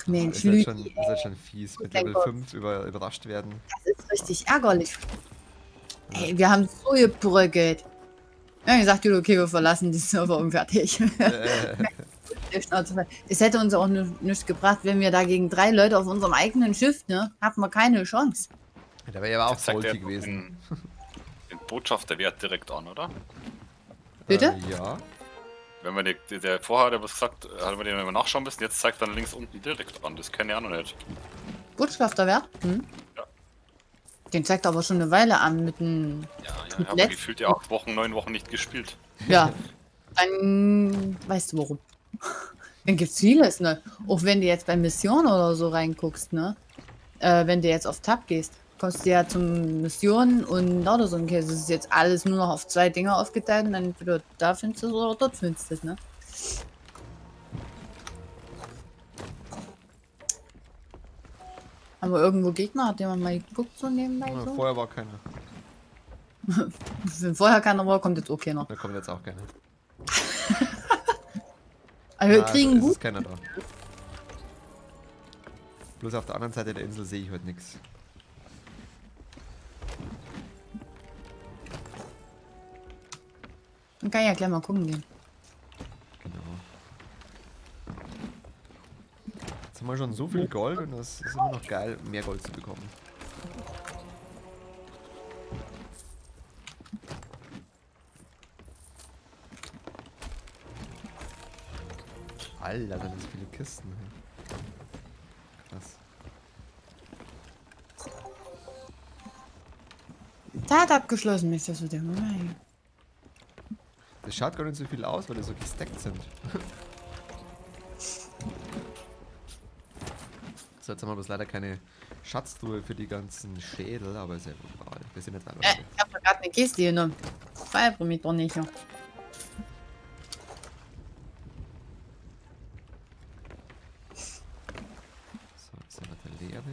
Mensch, Ist Lüdi, halt schon fies. Mit mein Level Gott. 5 überrascht werden. Das ist richtig ärgerlich. Ja. Ey, wir haben so gebröckelt. Ja, gesagt, gut, okay, wir verlassen die Server und fertig. Es hätte uns auch nichts gebracht, wenn wir da gegen 3 Leute auf unserem eigenen Schiff, ne? Hatten wir keine Chance. Da wäre ja aber auch Jetzt zeigt salty er gewesen. den Botschafterwert direkt an, oder? Bitte? Ja. Wenn man der vorher hat er was gesagt, hat man den immer nachschauen müssen, jetzt zeigt dann links unten direkt an. Das kenne ich auch noch nicht. Botschafterwert? Hm? Ja. Den zeigt aber schon eine Weile an mit einem. Ja, Mit ich habe gefühlt ja 8 Wochen, 9 Wochen nicht gespielt. Ja. Dann weißt du warum. Dann gibt's vieles, ne? Auch wenn du jetzt bei Mission oder so reinguckst, ne? Wenn du jetzt auf Tab gehst, kommst du ja zum Missionen und lauter so ein Käse. Es ist jetzt alles nur noch auf 2 Dinger aufgeteilt und dann entweder da findest du es oder dort findest du es, ne? Haben wir irgendwo Gegner? Hat jemand mal geguckt so nebenbei? Ja, So? vorher war keiner. Wenn vorher keiner war, kommt jetzt auch keiner. Da kommt jetzt auch keiner. Aber wir Na, kriegen also gut. ist keiner da. Bloß auf der anderen Seite der Insel sehe ich heute nichts. Dann kann ich ja gleich mal gucken gehen. Genau. Jetzt haben wir schon so viel Gold und es ist immer noch geil, mehr Gold zu bekommen. Alter, da sind so viele Kisten. Krass. Da hat abgeschlossen, nicht das mit dem. Nein. Das schaut gar nicht so viel aus, weil die so gestackt sind. So, jetzt haben wir bloß leider keine Schatztruhe für die ganzen Schädel, aber ist ja egal. Wir sind jetzt einfach. Ich hab gerade eine Kiste genommen. Pfeife mich doch nicht. Ja. So, jetzt sind wir der leere.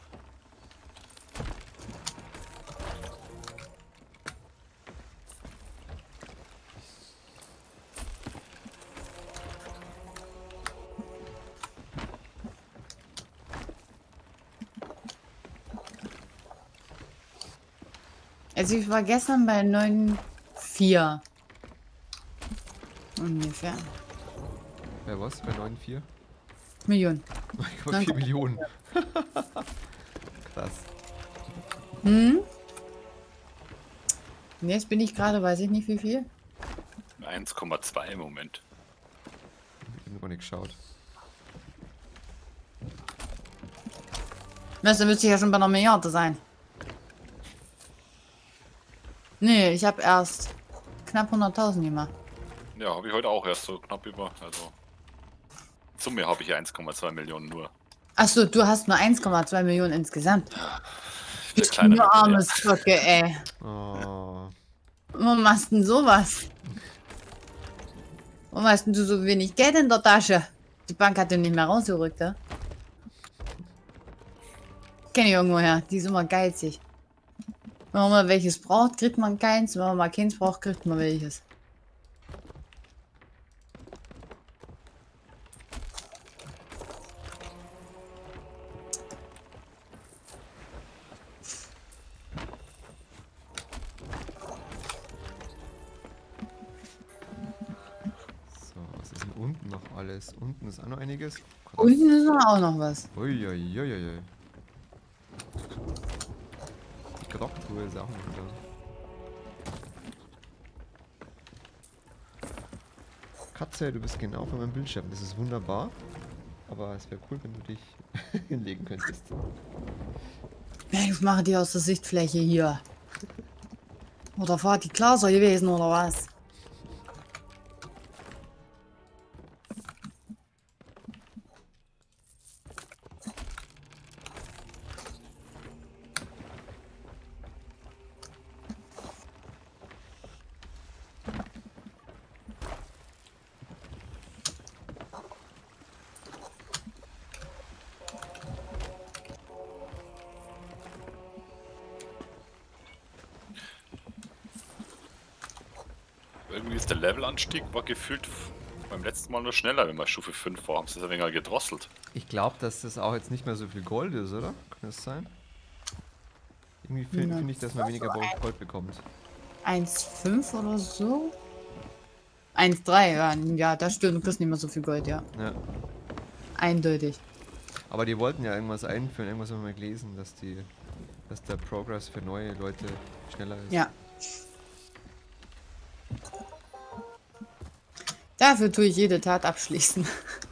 Also ich war gestern bei 9,4. Ungefähr. Wer was? Bei 9,4? Millionen. 9,4 Millionen. Krass. Hm? Und jetzt bin ich gerade, weiß ich nicht wie viel. 1,2 im Moment. Ich hab noch gar nicht geschaut. Weißt du, müsste ich ja schon bei einer Milliarde sein. Nee, ich habe erst knapp 100.000 gemacht. Ja, habe ich heute auch erst so knapp über. Also Summe habe ich 1,2 Millionen nur. Achso, du hast nur 1,2 Millionen insgesamt. Der kleine Du armes Zocke, ey. Oh. Warum machst du denn sowas? Warum hast denn du so wenig Geld in der Tasche? Die Bank hat den nicht mehr rausgerückt, ja? Kenn ich irgendwo her. Die ist immer geizig. Wenn man mal welches braucht, kriegt man keins. Wenn man mal keins braucht, kriegt man welches. So, was ist denn unten noch alles? Unten ist auch noch einiges. Krass. Unten ist noch auch noch was. Uiuiuiui. Die Grocktruhe ist auch noch da. Katze, du bist genau vor meinem Bildschirm. Das ist wunderbar. Aber es wäre cool, wenn du dich hinlegen könntest. Ich mache die aus der Sichtfläche hier. Oder war die Glaser gewesen oder was? Irgendwie ist der Levelanstieg war gefühlt beim letzten Mal nur schneller, wenn wir Stufe 5 war, haben sie es ein wenig gedrosselt. Ich glaube, dass das auch jetzt nicht mehr so viel Gold ist, oder? Kann das sein? Irgendwie finde ich, dass man weniger Gold bekommt. 1,5 oder so? 1,3, ja. Ja, das stimmt. Du kriegst nicht mehr so viel Gold, ja. Ja. Eindeutig. Aber die wollten ja irgendwas einführen, irgendwas haben wir mal gelesen, dass der Progress für neue Leute schneller ist. Ja. Dafür tue ich jede Tat abschließen.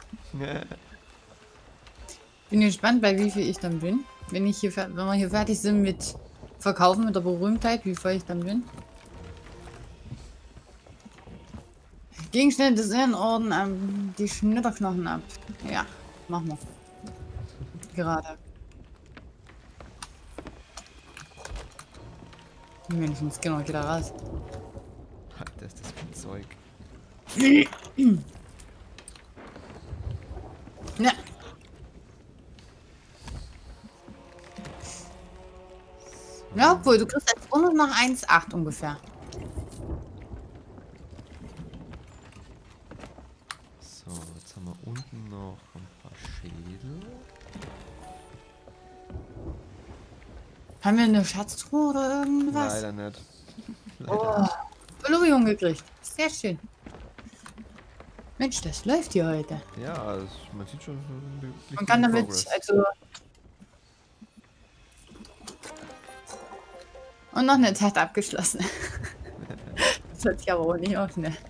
Bin gespannt, bei wie viel ich dann bin. Wenn wir hier fertig sind mit Verkaufen, mit der Berühmtheit, wie voll ich dann bin. Gegenstände des Ehrenorden, die Schnitterknochen ab. Ja, machen wir. Gerade. Menschens, genau, geht da raus. Alter, ist das für ein Zeug. Ja. Ja, obwohl, du kriegst jetzt nur noch 1,8 ungefähr. So, jetzt haben wir unten noch ein paar Schädel. Haben wir eine Schatztruhe oder irgendwas? Leider nicht. Oh, Belobigung gekriegt. Sehr schön. Mensch, das läuft hier heute. Ja, man sieht schon so Man kann damit, Progress. also... Und noch eine Tat abgeschlossen. Das hört sich aber auch nicht auf, ne?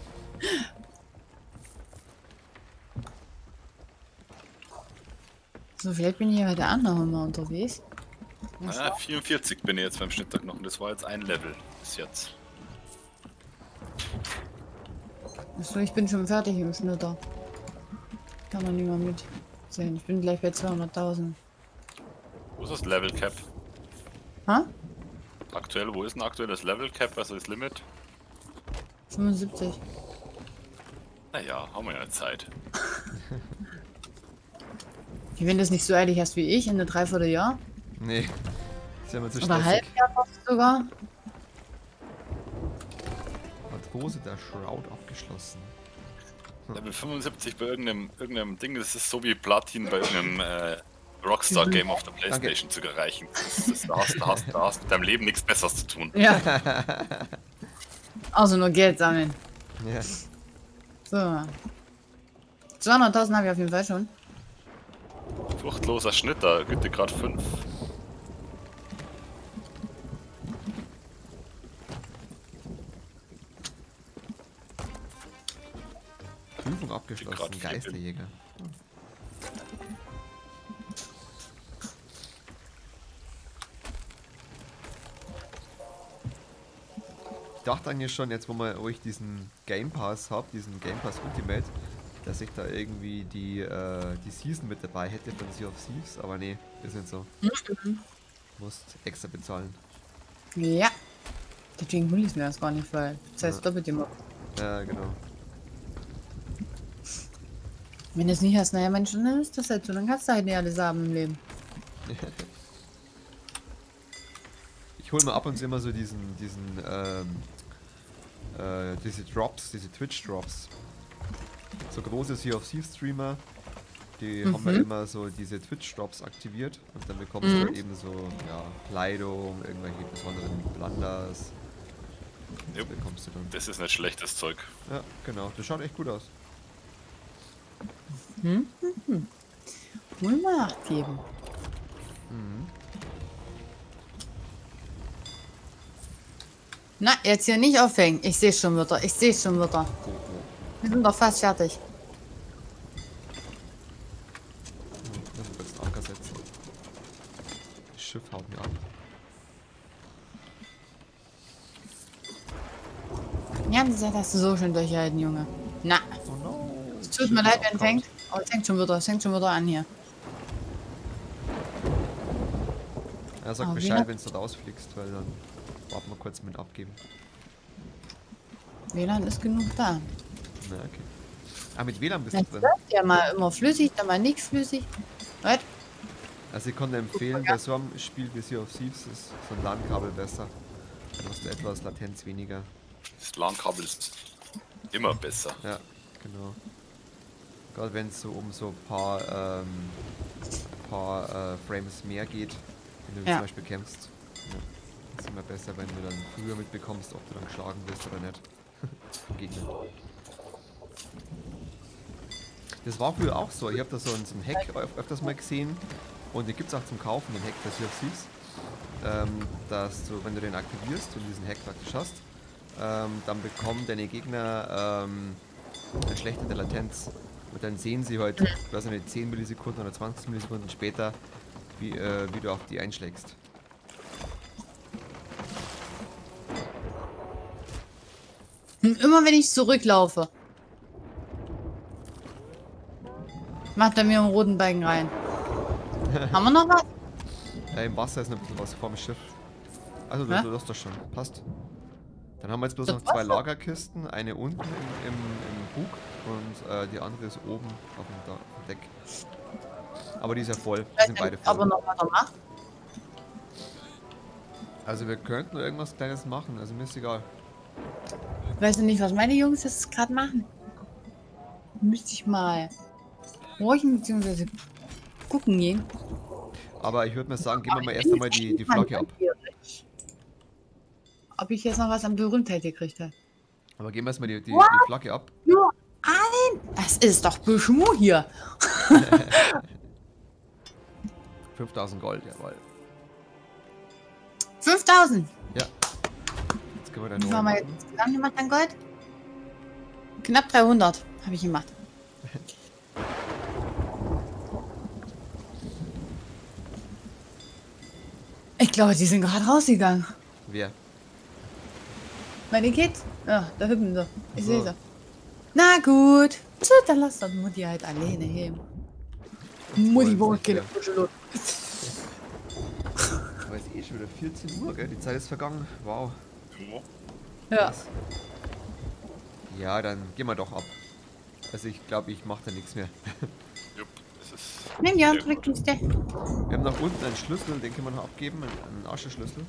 So, vielleicht bin ich ja heute auch noch mal unterwegs. Ah, 44 bin ich jetzt beim Schnitterknochen. Das war jetzt ein Level bis jetzt. Achso, ich bin schon fertig im Schnitter. Kann man nicht mehr mitsehen. Ich bin gleich bei 200.000. Wo ist das Level Cap? Ha? Aktuell, wo ist ein aktuelles Level Cap, also das Limit? 75. Naja, haben wir ja Zeit. Wenn du es nicht so eilig hast wie ich, in eine Dreivierteljahr. Nee, ist ja immer zu Oder stressig. Halbjahr fast sogar. Matrose der Shroud abgeschlossen. Level 75 bei irgendeinem Ding, das ist so wie Platin bei irgendeinem Rockstar Game auf der Playstation zu erreichen. Da hast mit deinem Leben nichts Besseres zu tun. Ja. Also nur Geld sammeln. Ja. So. 200.000 habe ich auf jeden Fall schon. Furchtloser Schnitter, Güte gerade 5. Prüfung abgeschlossen, Grad 4 bin. Geisterjäger. Ich dachte eigentlich schon, jetzt wo ich diesen Game Pass habe, diesen Game Pass Ultimate, dass ich da irgendwie die Season mit dabei hätte von Sea of Thieves, aber nee, ist nicht so. Musst extra bezahlen. Ja. Deswegen hol ich mir das gar nicht, weil das heißt doppelt immer. Ja, genau. Wenn du es nicht hast, naja, Mensch, dann ist das halt so. Dann kannst du halt nicht alles haben im Leben. Ich hole mir ab und zu immer so diese Drops, diese Twitch-Drops. So große Sea of Thieves Streamer, die haben wir immer so diese Twitch-Drops aktiviert und dann bekommst du halt eben so, ja, Kleidung, irgendwelche besonderen Blunders. Jupp. Bekommst du dann. Das ist nicht schlechtes Zeug. Ja, genau, das schaut echt gut aus. Wohl mal nachgeben. Na, jetzt hier nicht aufhängen. Ich sehe schon wieder. Ich sehe schon wieder. Oh, oh. Wir sind doch fast fertig. Lass uns kurz einen Anker setzen. Das Schiff haut mir ab. Ja, das hast du so schön durchgehalten, Junge. Na, Oh no. es tut mir leid, wenn es hängt. Aber es hängt schon wieder. Es hängt schon wieder an hier. Ja, sag Aber Bescheid, wie- wenn du dort ausfliegst, weil dann warten wir kurz mit abgeben. WLAN ist genug da. Na, okay. Ah, mit WLAN bist Das du drin. läuft ja mal immer flüssig, dann mal nicht flüssig. Was? Also ich konnte empfehlen, bei so einem Spiel wie Sea of Thieves ist so ein LAN-Kabel besser. Dann hast du etwas Latenz weniger. Das LAN-Kabel ist immer besser. Ja, Genau. Gerade wenn es so um so ein paar, Frames mehr geht, wenn du Ja. zum Beispiel kämpfst. Ja. Ist immer besser, wenn du dann früher mitbekommst, ob du dann geschlagen wirst oder nicht. Vom Gegner. Das war früher auch so. Ich habe da so ein Hack öfters mal gesehen. Und den gibt es auch zum Kaufen, den Hack, das hier siehst. Dass du, wenn du den aktivierst und diesen Hack praktisch hast, dann bekommen deine Gegner eine schlechte Latenz. Und dann sehen sie halt, ich weiß nicht, 10 Millisekunden oder 20 Millisekunden später, wie du auf die einschlägst. Immer wenn ich zurücklaufe, macht er mir einen roten Balken rein. Haben wir noch was? Im Wasser ist noch ein bisschen was vorm Schiff. Also du hast das schon. Passt. Dann haben wir jetzt bloß noch 2 Lagerkisten. Eine unten im Bug und die andere ist oben auf dem Deck. Aber die ist ja voll. Die sind beide voll. Aber noch was macht. Also wir könnten irgendwas Kleines machen. Also mir ist egal. Weißt du nicht, was meine Jungs jetzt gerade machen? Müsste ich mal horchen bzw. gucken gehen. Aber ich würde mal sagen, geben wir mal erst einmal die Flagge ab. Ob ich jetzt noch was an Berühmtheit gekriegt habe. Aber geben wir erstmal die Flagge ab. Nur ein? Das ist doch Beschmu hier. 5000 Gold, jawohl. 5000. Ja. Jetzt können wir dann Wie haben wir jetzt insgesamt gemacht an Gold? Knapp 300 habe ich gemacht. Ich glaube, die sind gerade rausgegangen. Wer? Meine Kids? Ja, da hüpfen sie. Ich So. sehe sie. Na gut. Tja, dann lass doch Mutti halt alleine hin. Mutti braucht keine frische Luft. Aber es ist eh schon wieder 14 Uhr, gell? Die Zeit ist vergangen. Wow. Ja. Ja, dann gehen wir doch ab. Also ich glaube, ich mache da nichts mehr. Jupp, das ist. Nimm die sehr Handtrickkiste. Wir haben nach unten einen Schlüssel, den können wir noch abgeben, einen Ascheschlüssel.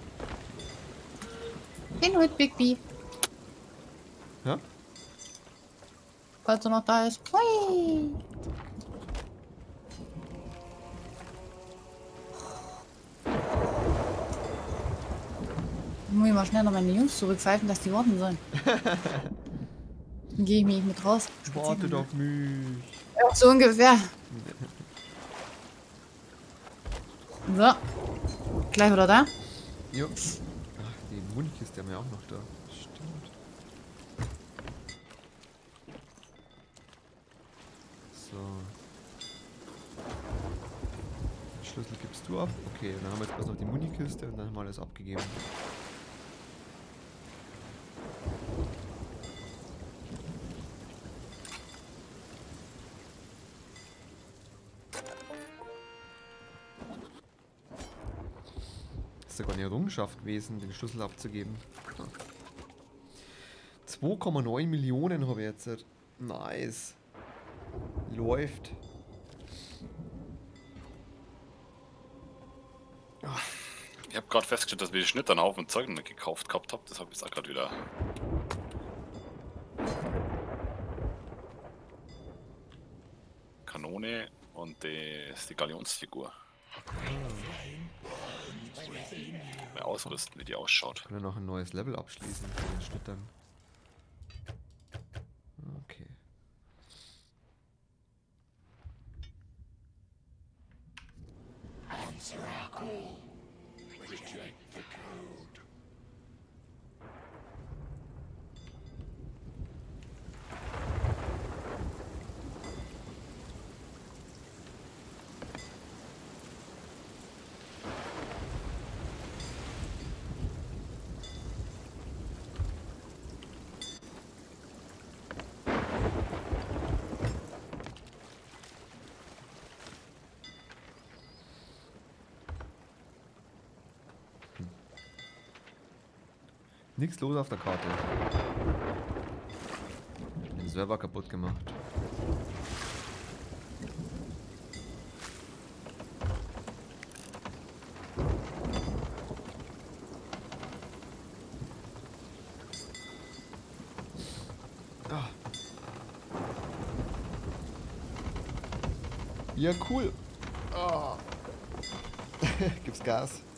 Den holt Big B. Ja? Falls er noch da ist. Hui. Muss ich mal schnell noch meine Jungs zurückpfeifen, dass die warten sollen. Dann gehe ich mich mit raus. Warte doch mich. Ja, so ungefähr. So. Gleich wieder da. Jo. Ach, die Mundkiste haben wir auch noch da. Stimmt. So. Den Schlüssel gibst du ab. Okay, dann haben wir jetzt bloß noch die Munikiste und dann haben wir alles abgegeben. Das ist sogar eine Errungenschaft gewesen, den Schlüssel abzugeben. 2,9 Millionen habe ich jetzt. Nice. Läuft. Ich habe gerade festgestellt, dass wir die Schnitt einen Haufen Zeug nicht gekauft gehabt haben. Das habe ich jetzt auch gerade wieder. Kanone und die Galionsfigur. Mal ausrüsten, wie die ausschaut. Können wir noch ein neues Level abschließen für den Schnitt dann. Okay. Nichts los auf der Karte. Den Server kaputt gemacht. Ah. Ja, cool. Oh. Gibt's Gas?